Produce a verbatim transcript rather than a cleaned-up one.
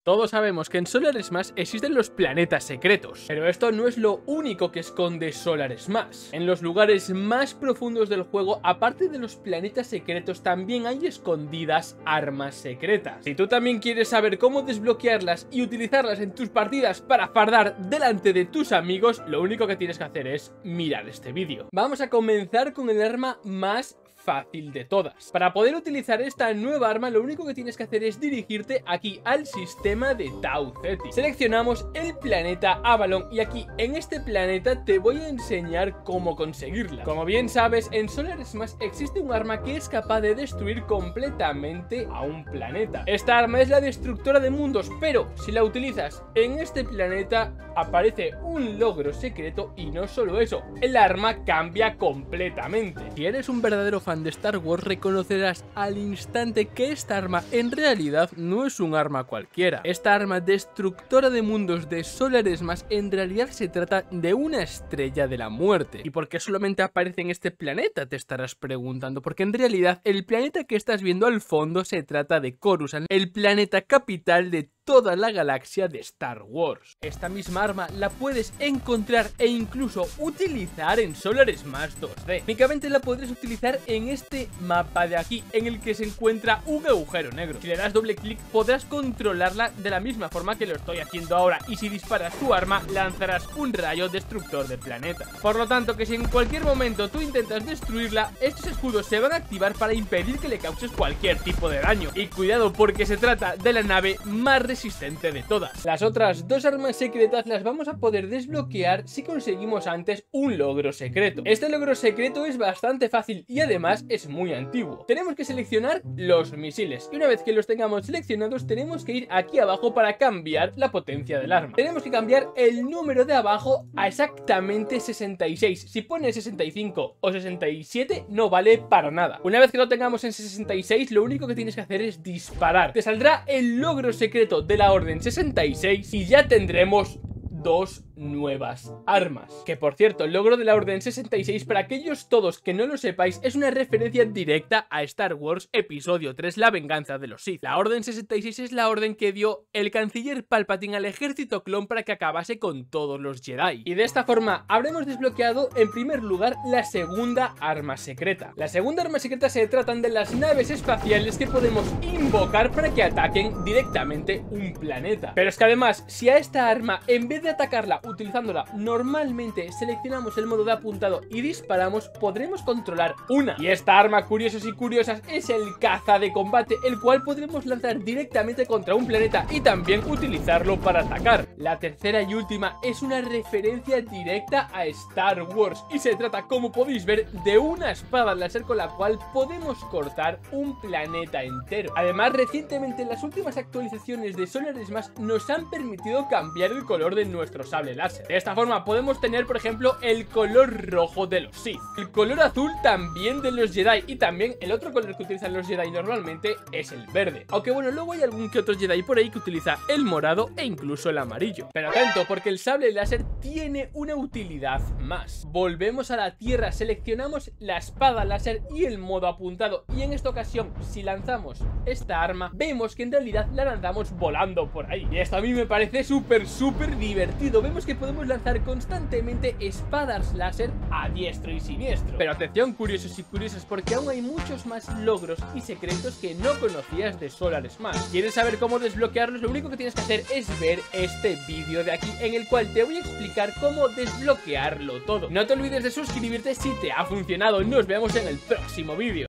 Todos sabemos que en Solar Smash existen los planetas secretos, pero esto no es lo único que esconde Solar Smash. En los lugares más profundos del juego, aparte de los planetas secretos, también hay escondidas armas secretas. Si tú también quieres saber cómo desbloquearlas y utilizarlas en tus partidas para fardar delante de tus amigos, lo único que tienes que hacer es mirar este vídeo. Vamos a comenzar con el arma más fácil de todas. Para poder utilizar esta nueva arma, lo único que tienes que hacer es dirigirte aquí al sistema de Tau Ceti. Seleccionamos el planeta Avalon y aquí en este planeta te voy a enseñar cómo conseguirla. Como bien sabes, en Solar Smash existe un arma que es capaz de destruir completamente a un planeta. Esta arma es la destructora de mundos, pero si la utilizas en este planeta aparece un logro secreto y no solo eso, el arma cambia completamente. Si eres un verdadero fan de Star Wars, reconocerás al instante que esta arma en realidad no es un arma cualquiera. Esta arma destructora de mundos de Solar Smash en realidad se trata de una estrella de la muerte. ¿Y por qué solamente aparece en este planeta? Te estarás preguntando, porque en realidad el planeta que estás viendo al fondo se trata de Coruscant, el planeta capital de toda la galaxia de Star Wars. Esta misma arma la puedes encontrar e incluso utilizar en Solar Smash dos D. Únicamente la podrás utilizar en este mapa de aquí, en el que se encuentra un agujero negro. Si le das doble clic podrás controlarla de la misma forma que lo estoy haciendo ahora, y si disparas tu arma lanzarás un rayo destructor de planeta. Por lo tanto, que si en cualquier momento tú intentas destruirla, estos escudos se van a activar para impedir que le causes cualquier tipo de daño. Y cuidado, porque se trata de la nave más resistente resistente de todas. Las otras dos armas secretas las vamos a poder desbloquear si conseguimos antes un logro secreto. Este logro secreto es bastante fácil y además es muy antiguo. Tenemos que seleccionar los misiles y una vez que los tengamos seleccionados tenemos que ir aquí abajo para cambiar la potencia del arma. Tenemos que cambiar el número de abajo a exactamente sesenta y seis. Si pones sesenta y cinco o sesenta y siete no vale para nada. Una vez que lo tengamos en sesenta y seis, lo único que tienes que hacer es disparar. Te saldrá el logro secreto de la Orden sesenta y seis y ya tendremos dos nuevas armas. Que por cierto, el logro de la Orden sesenta y seis, para aquellos todos que no lo sepáis, es una referencia directa a Star Wars Episodio tres, La venganza de los Sith. La Orden sesenta y seis es la orden que dio el canciller Palpatine al ejército clon para que acabase con todos los Jedi. Y de esta forma habremos desbloqueado en primer lugar la segunda arma secreta. La segunda arma secreta se tratan de las naves espaciales que podemos invocar para que ataquen directamente un planeta. Pero es que además, si a esta arma, en vez de atacarla utilizándola normalmente, seleccionamos el modo de apuntado y disparamos, podremos controlar una. Y esta arma, curiosos y curiosas, es el caza de combate, el cual podremos lanzar directamente contra un planeta y también utilizarlo para atacar. La tercera y última es una referencia directa a Star Wars y se trata, como podéis ver, de una espada láser con la cual podemos cortar un planeta entero. Además, recientemente en las últimas actualizaciones de Solar Smash nos han permitido cambiar el color de nuestro sable láser. De esta forma podemos tener, por ejemplo, el color rojo de los Sith, el color azul también de los Jedi, y también el otro color que utilizan los Jedi normalmente es el verde. Aunque bueno, luego hay algún que otro Jedi por ahí que utiliza el morado e incluso el amarillo. Pero atento, porque el sable láser tiene una utilidad más. Volvemos a la Tierra, seleccionamos la espada láser y el modo apuntado, y en esta ocasión, si lanzamos esta arma, vemos que en realidad la lanzamos volando por ahí. Y esto a mí me parece súper, súper divertido. Vemos que podemos lanzar constantemente espadas láser a diestro y siniestro. Pero atención, curiosos y curiosas, porque aún hay muchos más logros y secretos que no conocías de Solar Smash. ¿Quieres saber cómo desbloquearlos? Lo único que tienes que hacer es ver este vídeo de aquí, en el cual te voy a explicar cómo desbloquearlo todo. No te olvides de suscribirte si te ha funcionado. Nos vemos en el próximo vídeo.